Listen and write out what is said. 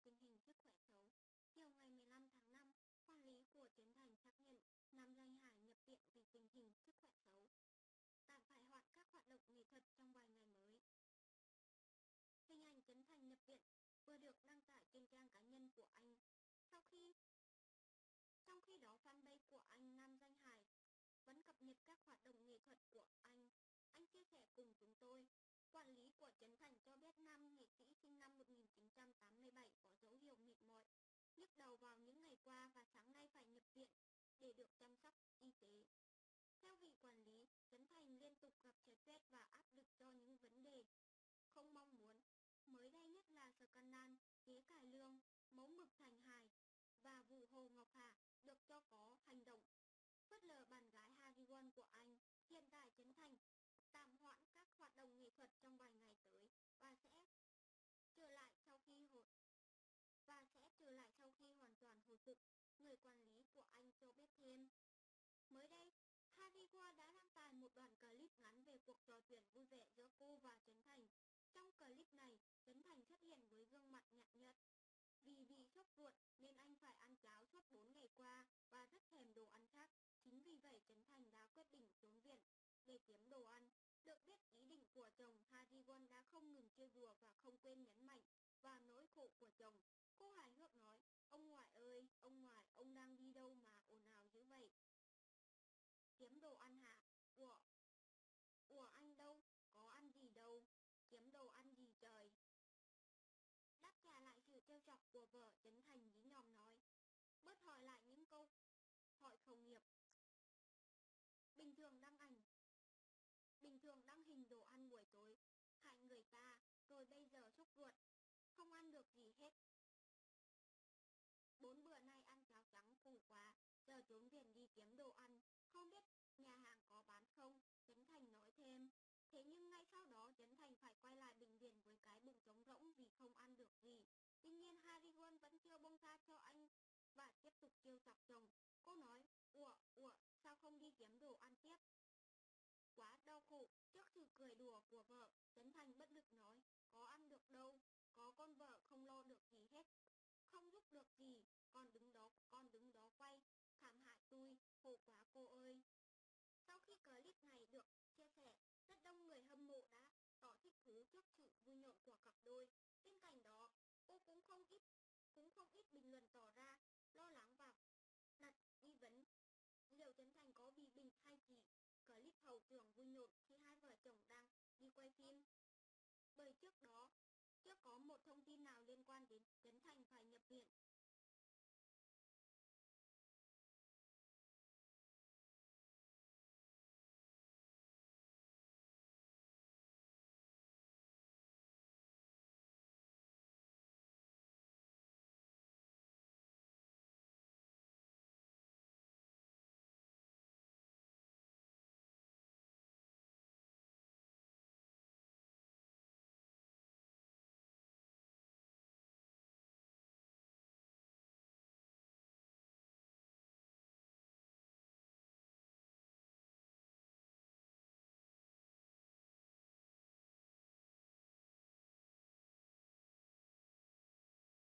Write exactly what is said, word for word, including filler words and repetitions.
tình hình sức khỏe xấu. Chiều ngày mười lăm tháng năm, quản lý của Trấn Thành xác nhận Nam Danh Hải nhập viện vì tình hình sức khỏe xấu, tạm phải hoãn các hoạt động nghệ thuật trong vài ngày mới. Hình ảnh Trấn Thành nhập viện vừa được đăng tải trên trang cá nhân của anh. Sau khi Trong khi đó, fanpage của anh Nam Danh Hải vẫn cập nhật các hoạt động nghệ thuật của anh. Anh chia sẻ cùng chúng tôi, quản lý của Trấn Thành cho biết nam nghệ sĩ sinh năm một nghìn chín trăm tám mươi bảy có dấu hiệu mệt mỏi, nhức đầu vào những ngày qua và sáng nay phải nhập viện để được chăm sóc y tế. Theo vị quản lý, Trấn Thành liên tục gặp stress và áp lực do những vấn đề không mong muốn. Mới đây nhất là scandal chế cải lương, mẫu mực Thành Hải và vụ Hồ Ngọc Hà được cho có hành động phớt lờ bạn gái Harry Won của anh. Hiện tại Trấn Thành tạm hoãn các hoạt động nghệ thuật trong vài ngày tới và sẽ trở lại sau khi hồi và sẽ trở lại sau khi hoàn toàn hồi phục, người quản lý của anh cho biết thêm. Mới đây, Harry Won đã đăng tải một đoạn clip ngắn về cuộc trò chuyện vui vẻ giữa cô và Trấn Thành. Trong clip này, Trấn Thành xuất hiện với gương mặt nhạt nhẽo. Vì bị sốt ruột nên anh phải ăn cháo suốt bốn ngày qua và rất thèm đồ ăn khác. Chính vì vậy Trấn Thành đã quyết định xuống viện để kiếm đồ ăn. Được biết ý định của chồng, Harry Won đã không ngừng trêu đùa và không quên nhấn mạnh vào nỗi khổ của chồng. Cô hài hước nói, ông ngoại ơi, ông ngoại, ông đang đi đâu mà ồn ào dữ vậy? Kiếm đồ ăn hả? Ủa, ủa anh đâu, có ăn gì đâu, kiếm đồ ăn gì trời? Đáp trả lại sự trêu chọc của vợ, Trấn Thành nhí nhòm nói, bớt hỏi lại những câu hỏi khẩu nghiệp. Bình thường đăng ảnh, bình thường đăng hình đồ ăn buổi tối, hại người ta, rồi bây giờ sốt ruột, không ăn được gì hết. Bốn bữa nay ăn cháo trắng phủ quá, giờ trốn viện đi kiếm đồ ăn, không biết nhà hàng có bán không, Trấn Thành nói thêm. Thế nhưng ngay sau đó Trấn Thành phải quay lại bệnh viện với cái bụng trống rỗng vì không ăn được gì. Tuy nhiên Harry Won vẫn chưa buông tha cho anh và tiếp tục trêu chọc chồng. Cô nói, ủa, ủa, sao không đi kiếm đồ ăn tiếp? Quá đau khổ, trước sự cười đùa của vợ, Trấn Thành bất lực nói, có ăn được đâu, có con vợ không lo được gì hết, không giúp được gì, con đứng đó, con đứng đó quay, thảm hại tôi, khổ quá cô ơi. Sau khi clip này được chia sẻ, rất đông người hâm mộ đã tỏ thích thú trước sự vui nhộn của cặp đôi. Bên cạnh đó, cô cũng không ít cũng không ít bình luận tỏ ra lo lắng và đặt nghi vấn liệu Trấn Thành có bị bệnh hay chỉ clip hậu trường vui nhộn khi hai vợ chồng đang đi quay phim. Bởi trước đó, chưa có một thông tin nào liên quan đến Trấn Thành phải nhập viện.